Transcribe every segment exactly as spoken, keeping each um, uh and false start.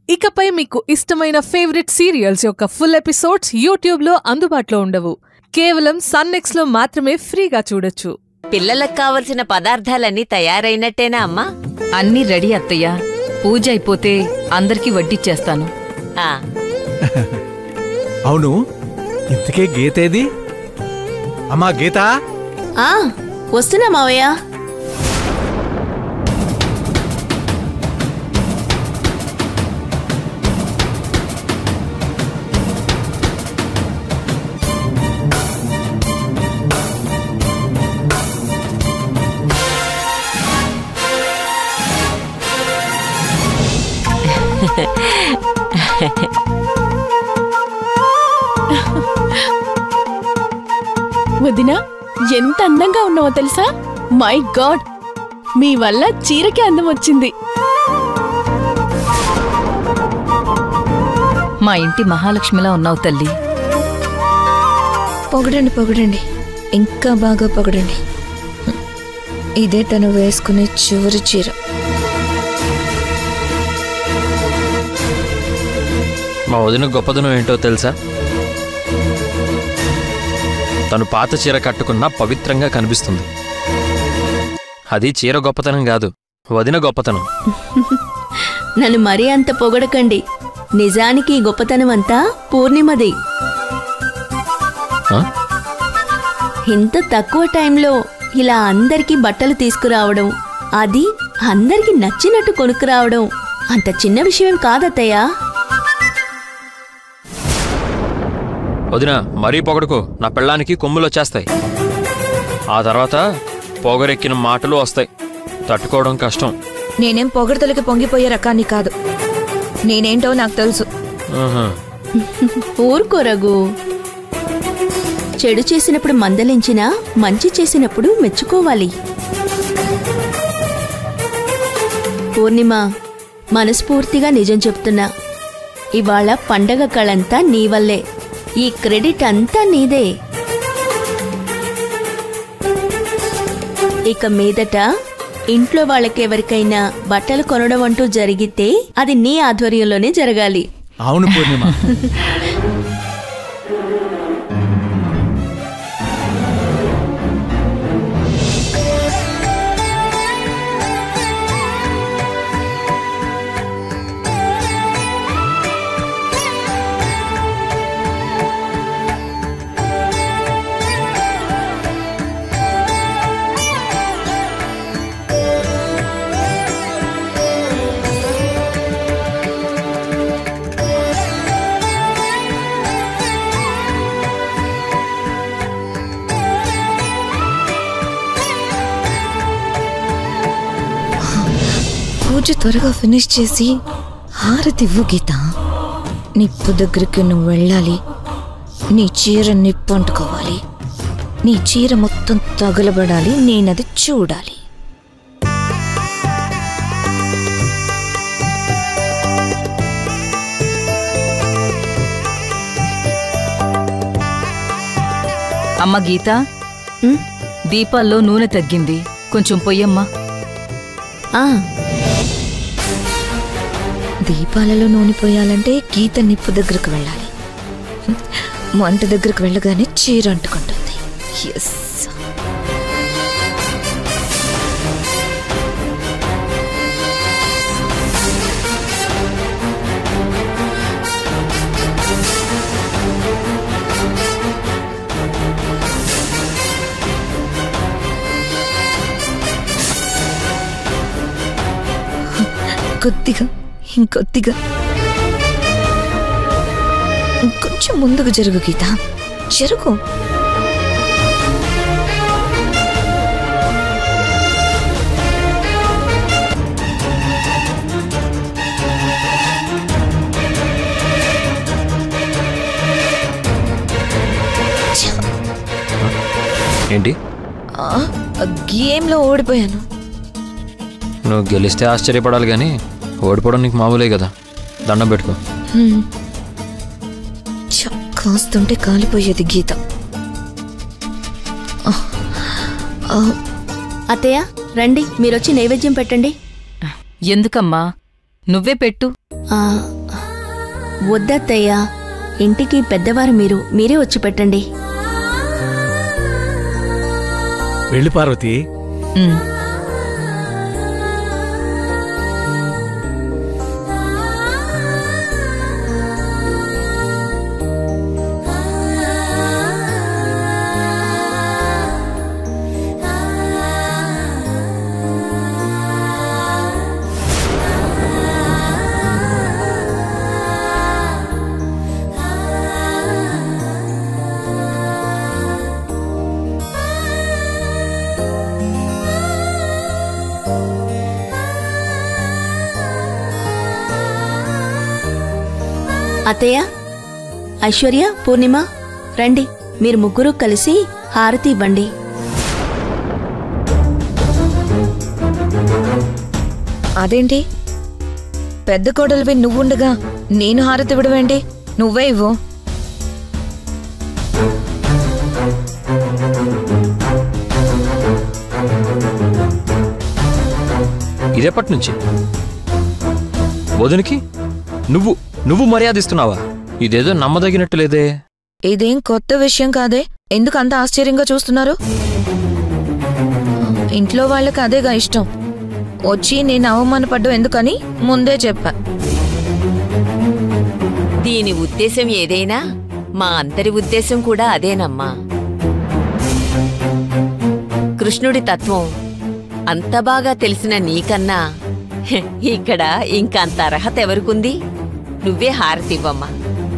ఇకపై మీకు ఇష్టమైన ఫేవరెట్ సీరియల్స్ యొక్క ఫుల్ ఎపిసోడ్స్ యూట్యూబ్లో అందుబాటులో ఉండవు. కేవలం సన్నెక్స్లో మాత్రమే ఫ్రీగా చూడొచ్చు. పిల్లలకు కావలసిన పదార్థాలన్నీ తయారైనట్టేనా అమ్మా? అన్నీ రెడీ అత్తయ్య. పూజ అయిపోతే అందరికీ వడ్డిచ్చేస్తాను. అవును, ఇంతకే గీతేది? అమ్మా గీత, వస్తున్నా మావయ్య. వదినా, ఎంత అందంగా ఉన్నావో తెలుసా? మై గాడ్, మీ వల్ల చీరకి అందం వచ్చింది. మా ఇంటి మహాలక్ష్మిలా ఉన్నావు తల్లి. పొగడండి పొగడండి, ఇంకా బాగా పొగడండి. ఇదే తను వేసుకునే చివరి చీర. మా వదిన గొప్పదనం ఏంటో తెలుసా? తను పాత చీర కట్టుకున్నా పవిత్రంగా కనిపిస్తుంది. అది చీర గొప్పతనం కాదు, వదిన గొప్పతనం. నన్ను మరీ అంత పొగడకండి. నిజానికి ఈ గొప్పతనం అంతా పూర్ణిమది. ఇంత తక్కువ టైంలో ఇలా అందరికీ బట్టలు తీసుకురావడం, అది అందరికి నచ్చినట్టు కొనుక్కురావడం అంత చిన్న విషయం కాదత్తయ్యా. వదిన మరీ పొగడుకో, నా పెళ్ళానికి కొమ్ములు వచ్చేస్తాయి. ఆ తర్వాత పొగరెక్కిన మాటలు వస్తాయి, తట్టుకోవడం కష్టం. నేనేం పొగడతలకి పొంగిపోయే రకాన్ని కాదు. నేనేంటో నాకు తెలుసు. ఊరుకోరగు. చెడు చేసినప్పుడు మందలించినా మంచి చేసినప్పుడు మెచ్చుకోవాలి. పూర్ణిమ, మనస్ఫూర్తిగా నిజం చెప్తున్నా, ఇవాళ పండగ కళంతా నీ వల్లే. ఈ క్రెడిట్ అంతా నీదే. ఇక మీదట ఇంట్లో వాళ్ళకెవరికైనా బట్టలు కొనడం అంటూ జరిగితే అది నీ ఆధ్వర్యంలోనే జరగాలి. అవును పూర్ణిమ. పూజ త్వరగా ఫినిష్ చేసి హారతివ్వు గీత. నిప్పు దగ్గరికి నువ్వు వెళ్ళాలి. నీ చీర నిప్పు అంటుకోవాలి. నీ చీర మొత్తం తగలబడాలి. నేనది చూడాలి. అమ్మ గీత, దీపాల్లో నూనె తగ్గింది, కొంచెం పొయ్యమ్మా. దీపాలలో నూనె పోయాలంటే గీత నిప్పు దగ్గరకు వెళ్ళాలి. మంట దగ్గరకు వెళ్ళగానే చీర అంటుకుంటుంది. ఎస్. కొద్దిగా, ఇంకొద్దిగా, ఇంకొంచెం ముందుకు జరుగు గీత, జరుగు. ఏంటి? గేమ్లో ఓడిపోయాను. నువ్వు గెలిస్తే ఆశ్చర్యపడాలి కానీ ఓడిపోవడం నీకు మామూలే కదా. దండం పెట్టుకో. కాస్తుంటే కాలిపోయేది గీత. అత్తయ్య రండి, మీరొచ్చి నైవేద్యం పెట్టండి. ఎందుకమ్మా, నువ్వే పెట్టు. వద్దత్తయ్యా, ఇంటికి పెద్దవారు మీరు, మీరే వచ్చి పెట్టండి. వెళ్ళి పార్వతి. ఉమ్. అత్తయ్య, ఐశ్వర్య, పూర్ణిమ రండి, మీరు ముగ్గురు కలిసి హారతి ఇవ్వండి. అదేంటి పెద్ద కోడలివి నువ్వుండగా నేను హారతి ఇవ్వడమేంటి? నువ్వే ఇవ్వు. ఇదేపటి నుంచి వదినికి నువ్వు నువ్వు మర్యాదిస్తున్నావా? ఇదేదో నమ్మదగినట్టు లేదే. ఇదేం కొత్త విషయం కాదే, ఎందుకు అంత ఆశ్చర్యంగా చూస్తున్నారు? ఇంట్లో వాళ్ళకి అదేగా ఇష్టం. వచ్చి నేను అవమానపడ్డం ఎందుకని ముందే చెప్పా. దీని ఉద్దేశం ఏదైనా మా అందరి ఉద్దేశం కూడా అదేనమ్మా. కృష్ణుడి తత్వం అంత బాగా తెలిసిన నీకన్నా హె, ఇక్కడ ఇంకంత అర్హత ఎవరికుంది? నువ్వే హారతివ్వమ్మా.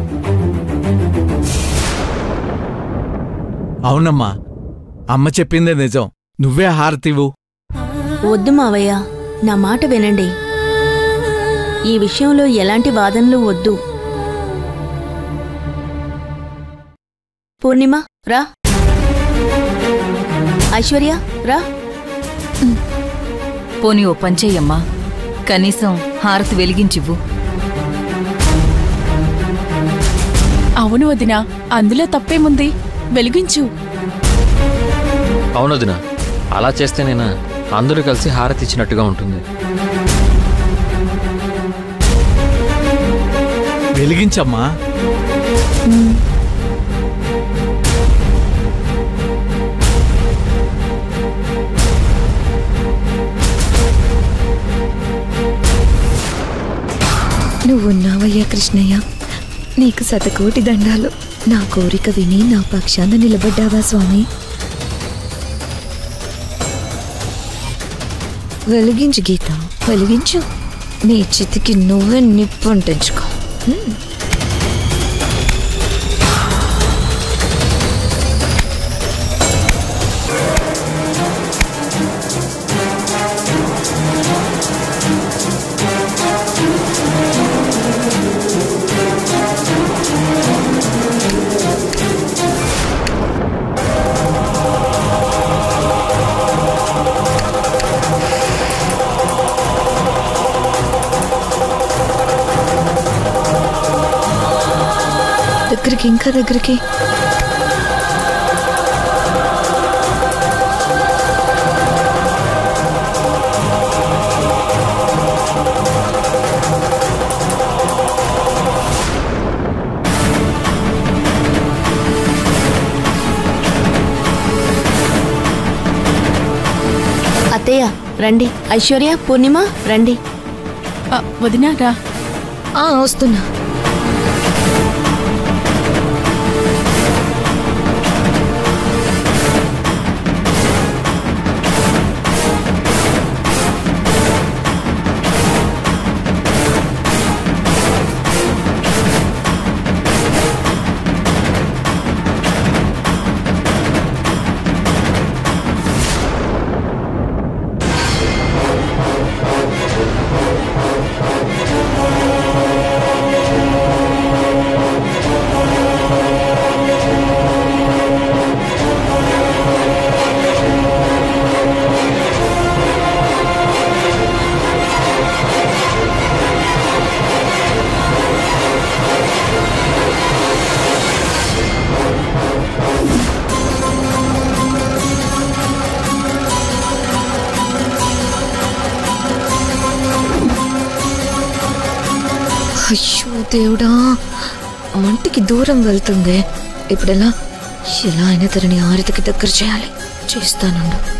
అవునమ్మా, అమ్మ చెప్పిందే నిజం. నువ్వే హారతివు. వద్దు మావయ్య, నా మాట వినండి. ఈ విషయంలో ఎలాంటి వాదనలు వద్దు. పూర్ణిమ రా, ఐశ్వర్య రా. పోనీ ఓ పంచేయమ్మా, కనీసం హారతి వెలిగించివ్వు. అవును వదినా, అందులో తప్పేముంది, వెలిగించు. అవునదినా, అలా చేస్తేనేనా అందరూ కలిసి హారతి ఇచ్చినట్టుగా ఉంటుంది. వెలిగించమ్మా. నువ్వున్నావయ్యా కృష్ణయ్య, నీకు శతకోటి దండాలు. నా కోరిక విని నా పక్షాన నిలబడ్డావా స్వామి? వెలిగించు గీత, వెలిగించు. నీ చితికి నువ్వే నిప్పు అంటించుకో. దగ్గరికి, ఇంకా దగ్గరికి. అత్తయ్య రండి, ఐశ్వర్య, పూర్ణిమ రండి. వదినా రా. వస్తున్నా. అయ్యో దేవుడా, మంటికి దూరం వెళ్తుంది. ఇప్పుడెలా ఎలా అయినా తనని హారతికి దగ్గర చేయాలి. చేస్తానుండు.